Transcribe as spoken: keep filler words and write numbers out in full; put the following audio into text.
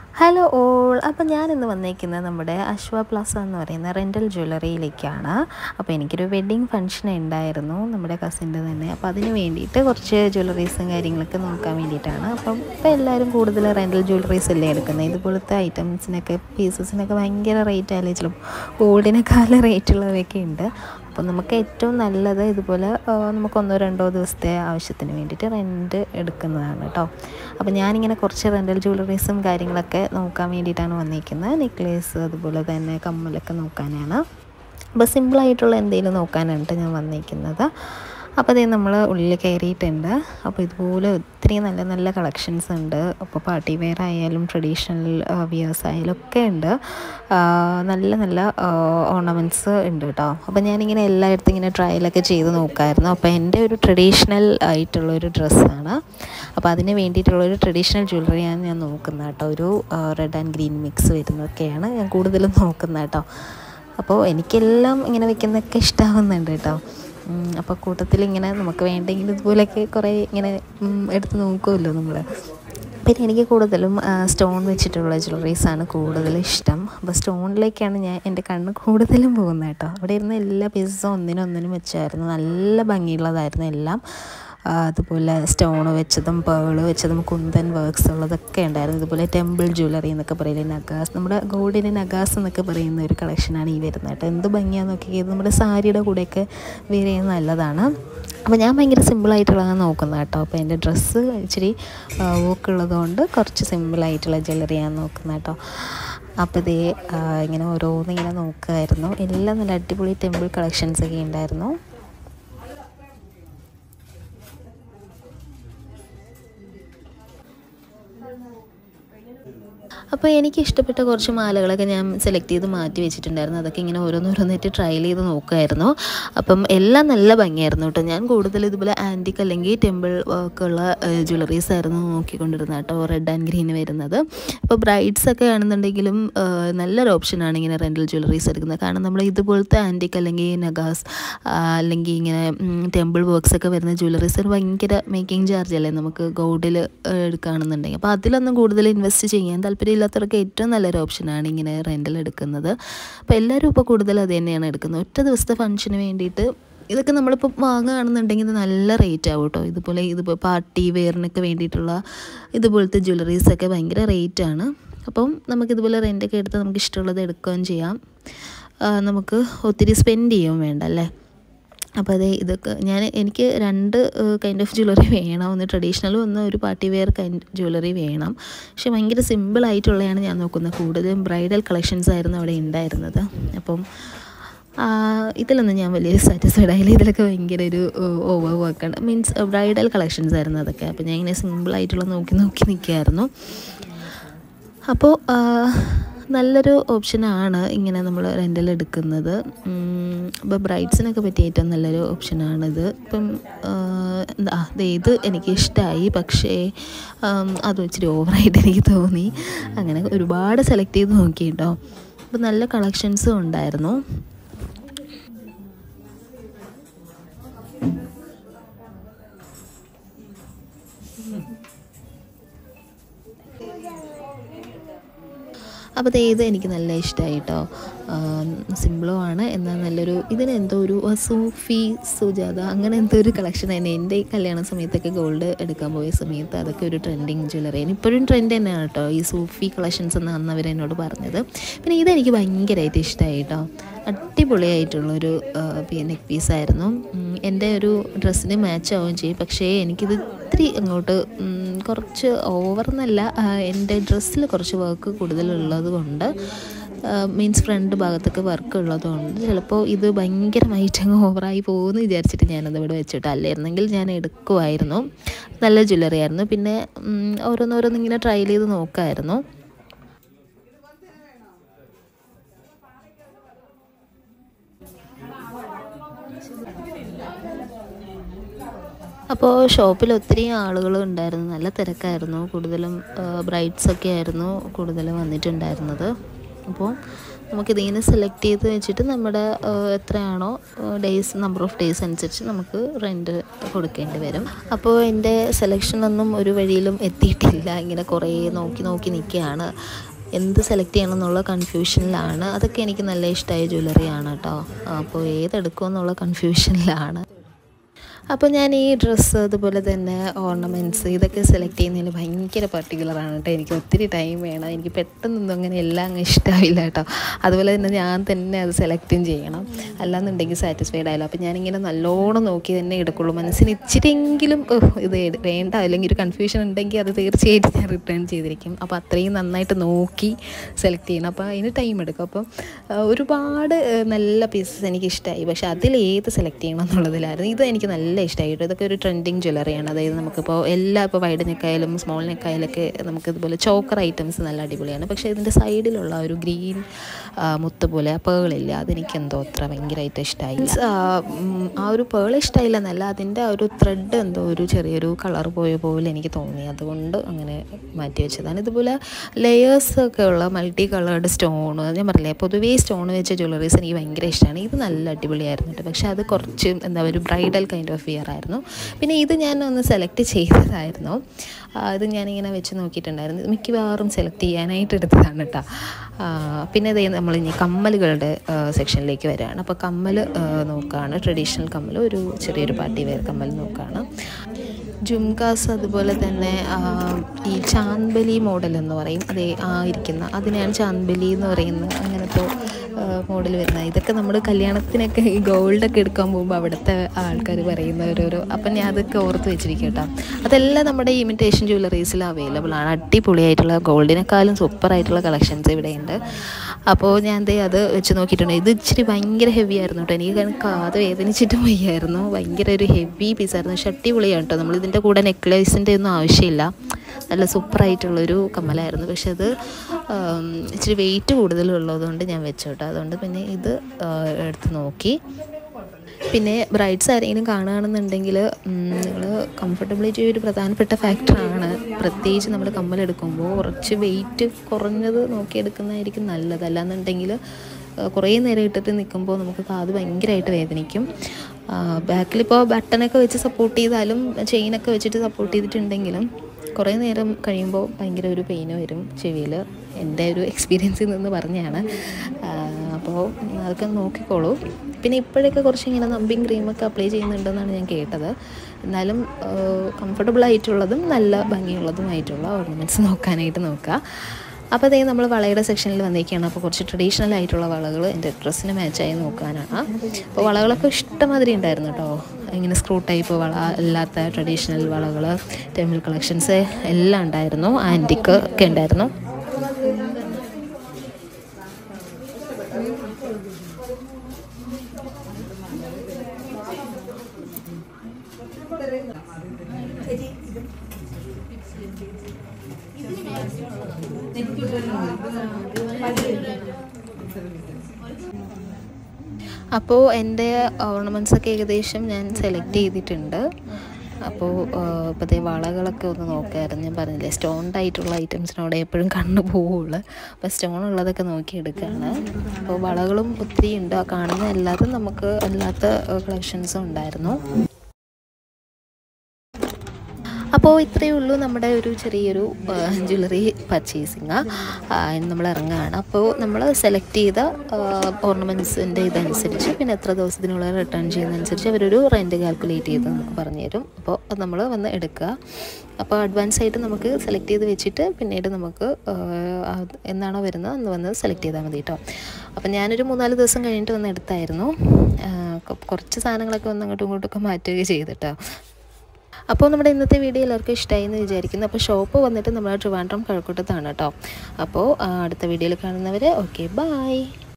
Hello all. അപ്പോൾ ഞാനിന്ന് വന്നേക്കുന്നത് നമ്മുടെ അശ്വ പ്ലാസ എന്ന് പറയുന്ന റെൻ്റൽ ജ്വല്ലറിയിലേക്കാണ്. അപ്പോൾ എനിക്കൊരു വെഡ്ഡിങ് ഫംഗ്ഷൻ ഉണ്ടായിരുന്നു നമ്മുടെ കസിൻ്റെ തന്നെ. അപ്പോൾ അതിന് വേണ്ടിയിട്ട് കുറച്ച് ജ്വല്ലറീസും കാര്യങ്ങളൊക്കെ നോക്കാൻ വേണ്ടിയിട്ടാണ്. അപ്പം ഇപ്പോൾ എല്ലാവരും കൂടുതൽ റെൻ്റൽ ജ്വല്ലറീസ് അല്ലേ എടുക്കുന്നത്. ഇതുപോലത്തെ ഐറ്റംസിനൊക്കെ പീസസിനൊക്കെ ഭയങ്കര റേറ്റ് ആലോചിച്ചാലും ഗോൾഡിനേക്കാളും റേറ്റുള്ളവയൊക്കെ ഉണ്ട്. അപ്പോൾ നമുക്ക് ഏറ്റവും നല്ലത് ഇതുപോലെ നമുക്ക് ഒന്നോ രണ്ടോ ദിവസത്തെ ആവശ്യത്തിന് വേണ്ടിയിട്ട് റെൻറ്റ് എടുക്കുന്നതാണ് കേട്ടോ. അപ്പോൾ ഞാനിങ്ങനെ കുറച്ച് റെൻ്റൽ ജ്വല്ലറീസും കാര്യങ്ങളൊക്കെ നോക്കാൻ വേണ്ടിയിട്ടാണ് വന്നിരിക്കുന്നത്. നെക്ലേസ് അതുപോലെ തന്നെ കമ്മലൊക്കെ നോക്കാനാണ്. അപ്പോൾ സിമ്പിളായിട്ടുള്ള എന്തെങ്കിലും നോക്കാനാണ് ഞാൻ വന്നിരിക്കുന്നത്. അപ്പോൾ അതേ നമ്മൾ ഉള്ളിൽ കയറിയിട്ടുണ്ട്. അപ്പോൾ ഇതുപോലെ ഒത്തിരി നല്ല നല്ല കളക്ഷൻസ് ഉണ്ട്. അപ്പോൾ പാർട്ടി വെയർ ആയാലും ട്രഡീഷണൽ വിയേഴ്സ് ആയാലും ഒക്കെ ഉണ്ട്. നല്ല നല്ല ഓർണമെൻറ്റ്സ് ഉണ്ട് കേട്ടോ. അപ്പോൾ ഞാനിങ്ങനെ എല്ലായിടത്തും ഇങ്ങനെ ട്രയലൊക്കെ ചെയ്ത് നോക്കാമായിരുന്നു. അപ്പോൾ എൻ്റെ ഒരു ട്രഡീഷണൽ ആയിട്ടുള്ളൊരു ഡ്രസ്സാണ്. അപ്പോൾ അതിന് വേണ്ടിയിട്ടുള്ളൊരു ട്രഡീഷണൽ ജ്വല്ലറിയാണ് ഞാൻ നോക്കുന്നത് കേട്ടോ. ഒരു റെഡ് ആൻഡ് ഗ്രീൻ മിക്സ് വരുന്നതൊക്കെയാണ് ഞാൻ കൂടുതലും നോക്കുന്നത് കേട്ടോ. അപ്പോൾ എനിക്കെല്ലാം ഇങ്ങനെ വെക്കുന്നതൊക്കെ ഇഷ്ടമാവുന്നുണ്ട് കേട്ടോ. അപ്പോൾ കൂട്ടത്തിൽ ഇങ്ങനെ നമുക്ക് വേണ്ടെങ്കിൽ ഇതുപോലെയൊക്കെ കുറേ ഇങ്ങനെ എടുത്ത് നോക്കുമല്ലോ നമ്മൾ. പിന്നെ എനിക്ക് കൂടുതലും സ്റ്റോൺ വെച്ചിട്ടുള്ള ജ്വല്ലറീസാണ് കൂടുതലും ഇഷ്ടം. അപ്പോൾ സ്റ്റോണിലേക്കാണ് ഞാൻ എൻ്റെ കണ്ണ് കൂടുതലും പോകുന്നത് കേട്ടോ. അവിടെ ഇരുന്ന് എല്ലാ പീസസും ഒന്നിനൊന്നിനും വെച്ചായിരുന്നു. നല്ല ഭംഗിയുള്ളതായിരുന്നു എല്ലാം. അതുപോലെ സ്റ്റോൺ വെച്ചതും പേള് വെച്ചതും കുന്തൻ വർക്ക്സ് ഉള്ളതൊക്കെ ഉണ്ടായിരുന്നു. ഇതുപോലെ ടെമ്പിൾ ജ്വല്ലറി എന്നൊക്കെ പറയുന്നത് നഗാസ്, നമ്മുടെ ഗോൾഡിൻ്റെ നഗാസ് എന്നൊക്കെ പറയുന്ന ഒരു കളക്ഷനാണ് ഈ വരുന്നത് കേട്ടോ. എന്ത് ഭംഗിയാണെന്ന് നോക്കിയത് നമ്മുടെ സാരിയുടെ കൂടെയൊക്കെ വെയർ ചെയ്യുന്നത് നല്ലതാണ്. അപ്പോൾ ഞാൻ ഭയങ്കര സിമ്പിളായിട്ടുള്ളതാണ് നോക്കുന്നത് കേട്ടോ. അപ്പോൾ എൻ്റെ ഡ്രസ്സ് ഇച്ചിരി വർക്ക് ഉള്ളതുകൊണ്ട് കുറച്ച് സിമ്പിളായിട്ടുള്ള ജ്വല്ലറിയാണ് നോക്കുന്നത് കേട്ടോ. അപ്പോൾ ഇതേ ഇങ്ങനെ ഓരോന്നിങ്ങനെ നോക്കുമായിരുന്നു. എല്ലാം നല്ല അടിപൊളി ടെമ്പിൾ കളക്ഷൻസൊക്കെ ഉണ്ടായിരുന്നു. അപ്പോൾ എനിക്ക് ഇഷ്ടപ്പെട്ട കുറച്ച് മാലകളൊക്കെ ഞാൻ സെലക്ട് ചെയ്ത് മാറ്റി വെച്ചിട്ടുണ്ടായിരുന്നു. അതൊക്കെ ഇങ്ങനെ ഓരോന്നോരോന്നായിട്ട് ട്രയൽ ചെയ്ത് നോക്കുമായിരുന്നു. അപ്പം എല്ലാം നല്ല ഭംഗിയായിരുന്നു കേട്ടോ. ഞാൻ കൂടുതൽ ഇതുപോലെ ആൻറ്റിക് അല്ലെങ്കിൽ ടെമ്പിൾ വർക്കുള്ള ജ്വല്ലറീസ് ആയിരുന്നു നോക്കിക്കൊണ്ടിരുന്നത് കേട്ടോ. റെഡ് ആൻഡ് ഗ്രീൻ വരുന്നത്. ഇപ്പോൾ ബ്രൈഡ്സൊക്കെ ആണെന്നുണ്ടെങ്കിലും നല്ലൊരു ഓപ്ഷനാണ് ഇങ്ങനെ റെൻ്റൽ ജ്വല്ലറീസ് എടുക്കുന്നത്. കാരണം നമ്മൾ ഇതുപോലത്തെ ആൻറ്റിക് അല്ലെങ്കിൽ നഗാസ് അല്ലെങ്കിൽ ഇങ്ങനെ ടെമ്പിൾ വർക്ക്സ് ഒക്കെ വരുന്ന ജ്വല്ലറീസ് ഭയങ്കര മേക്കിംഗ് ചാർജ് അല്ലേ നമുക്ക് ഗോൾഡിൽ എടുക്കുകയാണെന്നുണ്ടെങ്കിൽ. അപ്പോൾ അതിലൊന്നും കൂടുതൽ ഇൻവെസ്റ്റ് ചെയ്യാൻ താല്പര്യം ഇല്ലാത്തവർക്ക് ഏറ്റവും നല്ലൊരു ഓപ്ഷനാണ് ഇങ്ങനെ റെൻ്റൽ എടുക്കുന്നത്. അപ്പോൾ എല്ലാവരും ഇപ്പോൾ കൂടുതൽ അത് തന്നെയാണ് എടുക്കുന്നത്. ഒറ്റ ദിവസത്തെ ഫംഗ്ഷന് വേണ്ടിയിട്ട് ഇതൊക്കെ നമ്മളിപ്പോൾ വാങ്ങുകയാണെന്നുണ്ടെങ്കിൽ ഇത് നല്ല റേറ്റ് ആവും കേട്ടോ. ഇതുപോലെ ഇതിപ്പോൾ പാർട്ടി വെയറിനൊക്കെ വേണ്ടിയിട്ടുള്ള ഇതുപോലത്തെ ജ്വല്ലറീസൊക്കെ ഭയങ്കര റേറ്റാണ്. അപ്പം നമുക്കിതുപോലെ റെൻ്റൊക്കെ എടുത്ത് നമുക്ക് ഇഷ്ടമുള്ളത് എടുക്കുകയും ചെയ്യാം. നമുക്ക് ഒത്തിരി സ്പെൻഡ് ചെയ്യുകയും വേണ്ട അല്ലേ. അപ്പോൾ അതേ ഇതൊക്കെ ഞാൻ എനിക്ക് രണ്ട് കൈൻഡ് ഓഫ് ജ്വല്ലറി വേണം. ഒന്ന് ട്രഡീഷണലും ഒന്ന് ഒരു പാർട്ടി വെയർ കൈൻഡ് ജ്വല്ലറി വേണം. പക്ഷെ ഭയങ്കര സിമ്പിളായിട്ടുള്ളതാണ് ഞാൻ നോക്കുന്നത്. കൂടുതലും ബ്രൈഡൽ കളക്ഷൻസ് ആയിരുന്നു അവിടെ ഉണ്ടായിരുന്നത്. അപ്പം ഇതിലൊന്നും ഞാൻ വലിയ സാറ്റിസ്ഫൈഡ് ആയില്ല. ഇതിലൊക്കെ ഭയങ്കര ഒരു ഓവർ വർക്കാണ്. മീൻസ് ബ്രൈഡൽ കളക്ഷൻസ് ആയിരുന്നു അതൊക്കെ. അപ്പോൾ ഞാൻ ഇങ്ങനെ സിമ്പിളായിട്ടുള്ള നോക്കി നോക്കി നിൽക്കുകയായിരുന്നു. അപ്പോൾ നല്ലൊരു ഓപ്ഷനാണ് ഇങ്ങനെ നമ്മൾ റെൻ്റൽ എടുക്കുന്നത്. ഇപ്പോൾ ബ്രൈഡ്സിനൊക്കെ പറ്റിയ ഏറ്റവും നല്ലൊരു ഓപ്ഷനാണിത്. ഇപ്പം എന്താ ഇത് എനിക്ക് ഇഷ്ടമായി. പക്ഷേ അത് ഇച്ചിരി ഓവറായിട്ട് എനിക്ക് തോന്നി. അങ്ങനെ ഒരുപാട് സെലക്ട് ചെയ്ത് നോക്കി കേട്ടോ. അപ്പോൾ നല്ല കളക്ഷൻസും ഉണ്ടായിരുന്നു. അപ്പോൾ ഇത് എനിക്ക് നല്ല ഇഷ്ടമായി കേട്ടോ. സിമ്പിളുമാണ് എന്നാൽ നല്ലൊരു ഇതിന് എന്തോ ഒരു സൂഫി സുജാത അങ്ങനെ എന്തോ ഒരു കളക്ഷൻ തന്നെ. എൻ്റെ ഈ കല്യാണ സമയത്തൊക്കെ ഗോൾഡ് എടുക്കാൻ പോയ സമയത്ത് അതൊക്കെ ഒരു ട്രെൻഡിങ് ജ്വല്ലറിയാണ്. ഇപ്പോഴും ട്രെൻഡ് തന്നെയാണ് കേട്ടോ ഈ സൂഫി കളക്ഷൻസ് എന്നാണ് അവർ എന്നോട് പറഞ്ഞത്. പിന്നെ ഇതെനിക്ക് ഭയങ്കരമായിട്ട് ഇഷ്ടമായി കേട്ടോ. അടിപൊളിയായിട്ടുള്ളൊരു നെക്ക് പീസായിരുന്നു. എൻ്റെ ഒരു ഡ്രസ്സിന് മാച്ച് ആവുകയും ചെയ്യും. പക്ഷേ എനിക്കിത് ഇത്തിരി അങ്ങോട്ട് കുറച്ച് ഓവർ എന്നല്ല, എൻ്റെ ഡ്രസ്സിൽ കുറച്ച് വർക്ക് കൂടുതലുള്ളത് കൊണ്ട് മീൻസ് ഫ്രണ്ട് ഭാഗത്തൊക്കെ വർക്ക് ഉള്ളതുകൊണ്ട് ചിലപ്പോൾ ഇത് ഭയങ്കരമായിട്ട് അങ്ങ് ഓവറായി പോകുമെന്ന് വിചാരിച്ചിട്ട് ഞാനത് ഇവിടെ വെച്ചിട്ട് അല്ലായിരുന്നെങ്കിൽ ഞാൻ എടുക്കുമായിരുന്നു. നല്ല ജ്വല്ലറി ആയിരുന്നു. പിന്നെ ഓരോന്നോരോന്നിങ്ങനെ ട്രയൽ ചെയ്ത് നോക്കാമായിരുന്നു. അപ്പോൾ ഷോപ്പിൽ ഒത്തിരി ആളുകൾ ഉണ്ടായിരുന്നു. നല്ല തിരക്കായിരുന്നു. കൂടുതലും ബ്രൈഡ്സൊക്കെ ആയിരുന്നു കൂടുതലും വന്നിട്ടുണ്ടായിരുന്നത്. അപ്പോൾ നമുക്കിതിൽ നിന്ന് സെലക്ട് ചെയ്ത് വെച്ചിട്ട് നമ്മുടെ എത്രയാണോ ഡേയ്സ് നമ്പർ ഓഫ് ഡേയ്സ് അനുസരിച്ച് നമുക്ക് റെൻറ്റ് കൊടുക്കേണ്ടി വരും. അപ്പോൾ എൻ്റെ സെലക്ഷനൊന്നും ഒരു വഴിയിലും എത്തിയിട്ടില്ല. ഇങ്ങനെ കുറേ നോക്കി നോക്കി നിൽക്കുകയാണ്, എന്ത് സെലക്ട് ചെയ്യണം എന്നുള്ള കൺഫ്യൂഷനിലാണ്. അതൊക്കെ എനിക്ക് നല്ല ഇഷ്ടമായ ജ്വല്ലറിയാണ് കേട്ടോ. അപ്പോൾ ഏതെടുക്കുമെന്നുള്ള കൺഫ്യൂഷനിലാണ്. അപ്പോൾ ഞാൻ ഈ ഡ്രസ്സ് അതുപോലെ തന്നെ ഓർണമെൻറ്റ്സ് ഇതൊക്കെ സെലക്ട് ചെയ്യുന്നതിൽ ഭയങ്കര പർട്ടിക്കുലറാണ് കേട്ടോ. എനിക്ക് ഒത്തിരി ടൈം വേണം, എനിക്ക് പെട്ടെന്നൊന്നും അങ്ങനെ എല്ലാം അങ്ങ് ഇഷ്ടമാവില്ല കേട്ടോ. അതുപോലെ തന്നെ ഞാൻ തന്നെ അത് സെലക്റ്റും ചെയ്യണം, അല്ലാന്നുണ്ടെങ്കിൽ സാറ്റിസ്ഫൈഡ് ആയില്ല. അപ്പോൾ ഞാനിങ്ങനെ നല്ലോണം നോക്കി തന്നെ എടുക്കുള്ളൂ. മനസ്സിന് ഇച്ചിരിയെങ്കിലും ഇത് വേണ്ട അല്ലെങ്കിൽ ഒരു കൺഫ്യൂഷൻ ഉണ്ടെങ്കിൽ അത് തീർച്ചയായിട്ടും ഞാൻ റിട്ടേൺ ചെയ്തിരിക്കും. അപ്പോൾ അത്രയും നന്നായിട്ട് നോക്കി സെലക്ട് ചെയ്യണം. അപ്പോൾ അതിന് ടൈം എടുക്കും. അപ്പം ഒരുപാട് നല്ല പീസസ് എനിക്ക് ഇഷ്ടമായി, പക്ഷേ അതിൽ ഏത് സെലക്ട് ചെയ്യണം എന്നുള്ളതിലായിരുന്നു. ഇത് എനിക്ക് നല്ല ഇഷ്ടമായിട്ട്. ഇതൊക്കെ ഒരു ട്രെൻഡിങ് ജ്വല്ലറിയാണ്. അതായത് നമുക്കിപ്പോൾ എല്ലാ ഇപ്പോൾ വൈഡ് നെക്കായാലും സ്മോൾ നെക്കായാലൊക്കെ നമുക്കിതുപോലെ ചോക്കർ ഐറ്റംസ് നല്ല അടിപൊളിയാണ്. പക്ഷേ ഇതിൻ്റെ സൈഡിലുള്ള ഒരു ഗ്രീൻ മുത്ത് പോലെ ആ പേളില്ല, അതെനിക്ക് എന്തോ അത്ര ഭയങ്കരമായിട്ട് ഇഷ്ടമായി. ആ ഒരു പേൾ ഇഷ്ടമായില്ല എന്നല്ല, അതിൻ്റെ ആ ഒരു ത്രെഡ് എന്തോ ഒരു ചെറിയൊരു കളർ പോയ പോലെ എനിക്ക് തോന്നി, അതുകൊണ്ട് അങ്ങനെ മാറ്റി വെച്ചതാണ്. ഇതുപോലെ ലെയേഴ്സൊക്കെ ഉള്ള മൾട്ടി കളേർഡ് സ്റ്റോൺ, ഞാൻ പറഞ്ഞില്ലേ പൊതുവേ സ്റ്റോൺ വെച്ച ജ്വല്ലറീസ് എനിക്ക് ഭയങ്കര ഇഷ്ടമാണ്. ഇത് നല്ല അടിപൊളിയായിരുന്നു കേട്ടോ. പക്ഷേ അത് കുറച്ച് എന്താ ഒരു ബ്രൈഡൽ കൈൻഡ് ഓഫ് വിയർ ആയിരുന്നു. പിന്നെ ഇത് ഞാൻ ഒന്ന് സെലക്ട് ചെയ്തതായിരുന്നു. ഇത് ഞാനിങ്ങനെ വെച്ച് നോക്കിയിട്ടുണ്ടായിരുന്നു. മിക്കവാറും സെലക്ട് ചെയ്യാനായിട്ട് എടുത്തതാണ് കേട്ടോ. പിന്നെ ഇതേ നമ്മളിനി കമ്മലുകളുടെ സെക്ഷനിലേക്ക് വരികയാണ്. അപ്പോൾ കമ്മൽ നോക്കുകയാണ്, ട്രഡീഷണൽ കമ്മൽ, ഒരു ചെറിയൊരു പാർട്ടി വെയർ കമ്മൽ നോക്കുകയാണ്. ജുംകാസ് അതുപോലെ തന്നെ ഈ ചാന്ദബലി മോഡൽ എന്ന് പറയും, അതേ ആ ഇരിക്കുന്ന അതിനെയാണ് ചാന്ദബലി എന്ന് പറയുന്നത്. അങ്ങനത്തെ മോഡൽ വരുന്നത് ഇതൊക്കെ നമ്മൾ കല്യാണത്തിനൊക്കെ ഈ ഗോൾഡൊക്കെ എടുക്കാൻ പോകുമ്പോൾ അവിടുത്തെ ആൾക്കാർ പറയുന്ന ഓരോരോ, അപ്പം ഞാൻ അതൊക്കെ ഓർത്ത് വെച്ചിരിക്കും കേട്ടോ. അതെല്ലാം നമ്മുടെ ഇമിറ്റേഷൻ ജ്വല്ലറീസിൽ അവൈലബിൾ ആണ്. അടിപൊളിയായിട്ടുള്ള ഗോൾഡിനെക്കാളും സൂപ്പറായിട്ടുള്ള കളക്ഷൻസ് ഇവിടെയുണ്ട്. അപ്പോൾ ഞാൻ ദേ അത് വെച്ച് നോക്കിയിട്ടുണ്ട്. ഇത് ഇച്ചിരി ഭയങ്കര ഹെവി ആയിരുന്നു കേട്ടോ. എനിക്ക് കാത് വേദനിച്ചിട്ടും വയ്യായിരുന്നു. ഭയങ്കര ഒരു ഹെവി പീസായിരുന്നു. പക്ഷെ അടിപൊളിയാണ് കേട്ടോ. നമ്മളിതിൻ്റെ കൂടെ നെക്ലേസിൻ്റെ ഒന്നും ആവശ്യമില്ല, നല്ല സൂപ്പറായിട്ടുള്ളൊരു കമ്മലായിരുന്നു. പക്ഷെ അത് ഇച്ചിരി വെയിറ്റ് കൂടുതലുള്ളതുകൊണ്ട് ഞാൻ വെച്ചു കേട്ടോ. അതുകൊണ്ട് പിന്നെ ഇത് എടുത്ത് നോക്കി. പിന്നെ ബ്രൈഡ്സ് ആരെങ്കിലും കാണുകയാണെന്നുണ്ടെങ്കിൽ നിങ്ങൾ കംഫർട്ടബിലിറ്റി ഒരു പ്രധാനപ്പെട്ട ഫാക്ടറാണ്. പ്രത്യേകിച്ച് നമ്മൾ കമ്മലെടുക്കുമ്പോൾ കുറച്ച് വെയിറ്റ് കുറഞ്ഞത് നോക്കിയെടുക്കുന്നതായിരിക്കും നല്ലത്. അല്ലാന്നുണ്ടെങ്കിൽ കുറേ നേരം ഇട്ടിട്ട് നിൽക്കുമ്പോൾ നമുക്ക് കാത് ഭയങ്കരമായിട്ട് വേദനിക്കും. ബാക്കിലിപ്പോൾ ബട്ടണൊക്കെ വെച്ച് സപ്പോർട്ട് ചെയ്താലും ചെയിനൊക്കെ വെച്ചിട്ട് സപ്പോർട്ട് ചെയ്തിട്ടുണ്ടെങ്കിലും കുറേ നേരം കഴിയുമ്പോൾ ഭയങ്കര ഒരു പെയിന് വരും ചെവിയിൽ. എൻ്റെ ഒരു എക്സ്പീരിയൻസിൽ നിന്ന് പറഞ്ഞതാണ്. അപ്പോൾ അതൊക്കെ നോക്കിക്കോളൂ. പിന്നെ ഇപ്പോഴൊക്കെ കുറച്ച് ഇങ്ങനെ നമ്പിങ് ക്രീമൊക്കെ അപ്ലൈ ചെയ്യുന്നുണ്ടെന്നാണ് ഞാൻ കേട്ടത്. എന്നാലും കംഫർട്ടബിളായിട്ടുള്ളതും നല്ല ഭംഗിയുള്ളതുമായിട്ടുള്ള ഓർണമെൻറ്റ്സ് നോക്കാനായിട്ട് നോക്കുക. അപ്പോൾ അതേ നമ്മൾ വളയുടെ സെക്ഷനിൽ വന്നേക്കാണ്. അപ്പോൾ കുറച്ച് ട്രഡീഷണൽ ആയിട്ടുള്ള വളകൾ എൻ്റെ ഡ്രസ്സിന് മാച്ചായി നോക്കാനാണ്. അപ്പോൾ വളകളൊക്കെ ഇഷ്ടമാതിരി ഉണ്ടായിരുന്നു കേട്ടോ. ഇങ്ങനെ സ്ക്രൂ ടൈപ്പ് വള അല്ലാത്ത ട്രഡീഷണൽ വളകൾ, ടെമ്പിൾ കളക്ഷൻസ് എല്ലാം ഉണ്ടായിരുന്നു. ആൻറ്റിക്ക് ഒക്കെ ഉണ്ടായിരുന്നു. അപ്പോൾ എൻ്റെ ഓർണമെൻറ്റ്സൊക്കെ ഏകദേശം ഞാൻ സെലക്ട് ചെയ്തിട്ടുണ്ട്. അപ്പോൾ ഇപ്പോഴത്തെ വളകളൊക്കെ ഒന്ന് നോക്കാമായിരുന്നു. ഞാൻ പറഞ്ഞില്ലേ സ്റ്റോൺഡ് ആയിട്ടുള്ള ഐറ്റംസിനോട് എപ്പോഴും കണ്ണു പോവുള്ളൂ. അപ്പോൾ സ്റ്റോൺ ഉള്ളതൊക്കെ നോക്കിയെടുക്കുകയാണ്. അപ്പോൾ വളകളും ഒത്തിരി ഉണ്ട്. ആ കാണുന്ന എല്ലാതും നമുക്ക് അല്ലാത്ത കളക്ഷൻസും ഉണ്ടായിരുന്നു. അപ്പോൾ ഇത്രയേ ഉള്ളൂ നമ്മുടെ ഒരു ചെറിയൊരു ജ്വല്ലറി പർച്ചേസിങ്. നമ്മൾ ഇറങ്ങുകയാണ്. അപ്പോൾ നമ്മൾ സെലക്ട് ചെയ്ത ഓർണമെൻറ്റ്സിൻ്റെ ഇതനുസരിച്ച് പിന്നെ എത്ര ദിവസത്തിനുള്ളിൽ റിട്ടേൺ ചെയ്യുന്നതനുസരിച്ച് അവരൊരു റെൻറ്റ് കാൽക്കുലേറ്റ് ചെയ്ത് നമുക്ക് പറഞ്ഞു തരും. അപ്പോൾ അത് നമ്മൾ വന്ന് എടുക്കുക. അപ്പോൾ അഡ്വാൻസ് ആയിട്ട് നമുക്ക് സെലക്ട് ചെയ്ത് വെച്ചിട്ട് പിന്നീട് നമുക്ക് എന്നാണോ വരുന്നത് അന്ന് വന്ന് സെലക്ട് ചെയ്താൽ മതി കേട്ടോ. അപ്പോൾ ഞാനൊരു മൂന്നാല് ദിവസം കഴിഞ്ഞിട്ട് വന്ന് എടുത്തായിരുന്നു. കുറച്ച് സാധനങ്ങളൊക്കെ വന്ന് അങ്ങോട്ടും ഇങ്ങോട്ടൊക്കെ മാറ്റുകയും ചെയ്തിട്ടോ. അപ്പോൾ നമ്മുടെ ഇന്നത്തെ വീഡിയോ എല്ലാവർക്കും ഇഷ്ടമായി എന്ന് വിചാരിക്കുന്നു. അപ്പോൾ ഷോപ്പ് വന്നിട്ട് നമ്മുടെ ട്രിവാൻഡ്രം കഴക്കൂട്ടത്താണ് കേട്ടോ. അപ്പോൾ അടുത്ത വീഡിയോയിൽ കാണുന്നവരെ ഓക്കെ ബൈ.